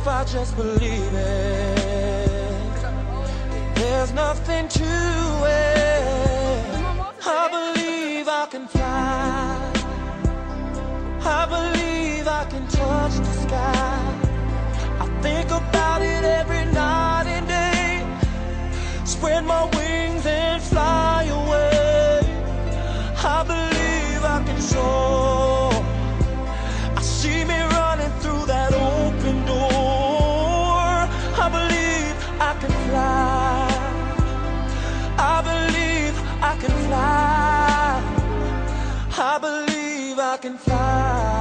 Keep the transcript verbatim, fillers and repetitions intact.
if I just believe it. There's nothing to it. I believe I can fly. I believe I can touch the sky. I think about it every night and day. Spread my wings and fly away. I believe I can soar. I see me running through that open door. I believe I can fly. I believe I can fly. I believe I can fly.